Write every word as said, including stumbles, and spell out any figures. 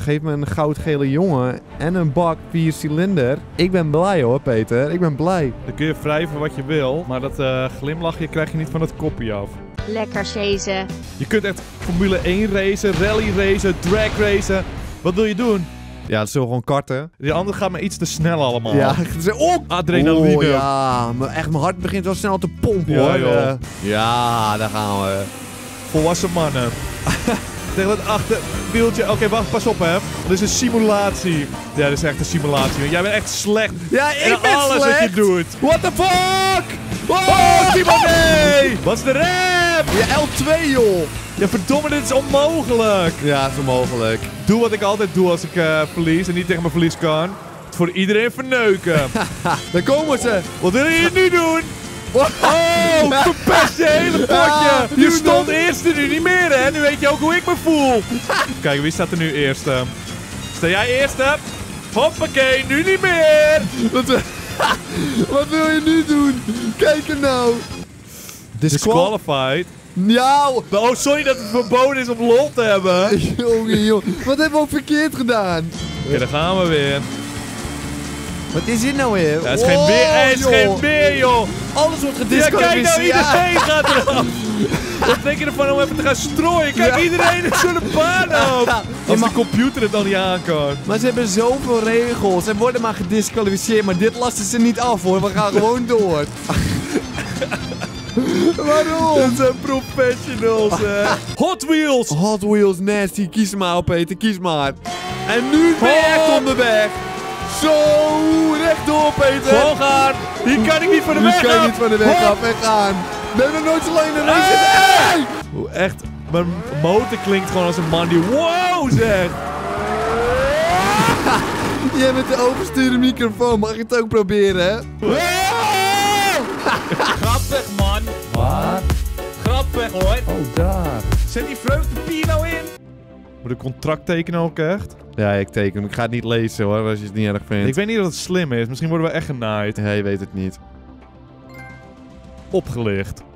geef me een goudgele jongen en een bak vier cilinder. Ik ben blij hoor, Peter. Ik ben blij. Dan kun je wrijven wat je wil, maar dat uh, glimlachje krijg je niet van het kopje af. Lekker chasen. Je kunt echt Formule één racen, rally racen, drag racen. Wat wil je doen? Ja, dat zullen gewoon karten. Die andere gaat maar iets te snel allemaal. Ja, oh! Adrenaline. Oh, ja, maar echt, mijn hart begint wel snel te pompen Ja, hoor. joh. Uh, ja, daar gaan we. Volwassen mannen. Tegen het achterwieltje. Oké, okay, wacht, pas op hè. Dit is een simulatie. Ja, dit is echt een simulatie. Want jij bent echt slecht. Ja, ik in ben alles slecht. wat je doet. What the fuck? Oh, oh Timothy! Wat is de rem? Ja, L twee joh. Ja, verdomme, dit is onmogelijk. Ja, is onmogelijk. Doe wat ik altijd doe als ik uh, verlies en niet tegen mijn verlies kan. Het voor iedereen verneuken. Daar komen ze. Wat wil je nu doen? Oh, verpest je hele potje. Ah, Je stond eerste, nu niet meer hè. Nu weet je ook hoe ik me voel. Kijk, wie staat er nu eerste? Sta jij eerste? Hoppakee, nu niet meer. Wat, wat wil je nu doen? Kijk er nou. Disqualified. Ja. Oh, sorry dat het verboden is om lol te hebben. Jongen, jongen. Wat hebben we ook verkeerd gedaan? Oké, okay, daar gaan we weer. Wat is dit nou weer? Ja, het is geen weer, het is geen weer, joh. Alles wordt Ja, gedisqualificeerd. kijk nou, iedereen gaat eraf. Wat denk je ervan om even te gaan strooien? Kijk, Ja. iedereen is zo'n baan op. Ja, Als maar- de computer het dan niet aan kan. Maar ze hebben zoveel regels. Ze worden maar gedisqualificeerd. Maar dit lasten ze niet af hoor. We gaan gewoon door. Waarom? Dat zijn professionals, hè. Hot Wheels. Hot Wheels nasty. Kies maar op, Peter. Kies maar. En nu ben je echt onderweg. Zo, rechtdoor, Peter. Gewoon gaan. Hier kan ik niet van de Nu weg kan je af. niet van de weg Hop. af. Weggaan. We hebben nog nooit zo lang in de race Hey. zitten. Hey! Hoe echt, mijn motor klinkt gewoon als een man die wow zegt. Jij met de overstuurde microfoon. Mag je het ook proberen, hè? Grappig, man. Waar? Grappig, hoor. Oh, daar. Zet die vreugdepier nou in? Moet ik contract tekenen ook echt? Ja, ik teken hem. Ik ga het niet lezen hoor, als je het niet erg vindt. Ik weet niet of het slim is. Misschien worden we echt genaaid. Ja, je weet het niet. Opgelicht.